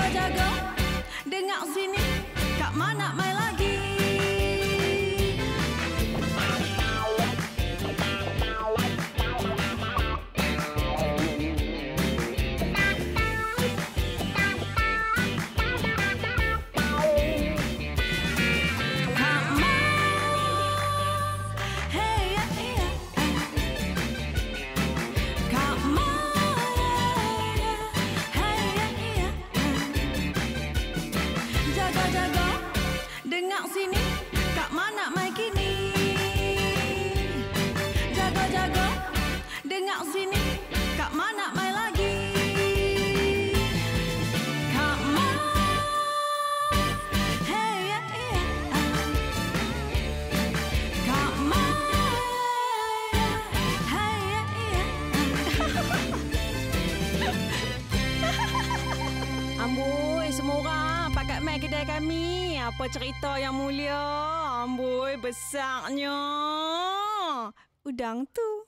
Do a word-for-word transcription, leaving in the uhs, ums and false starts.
Jaga-jaga, dengar sini, Kak Ma nak main lagi. Dengar sini, Kak Ma nak main kini. Jaga-jaga, dengar sini, Kak Ma nak main lagi. Kak Ma, hey yeah yeah. Kak Ma, hey yeah yeah. Amboi, semua orang pakat main kedai kami. Apa cerita yang mulia? Amboi, besarnya udang tu.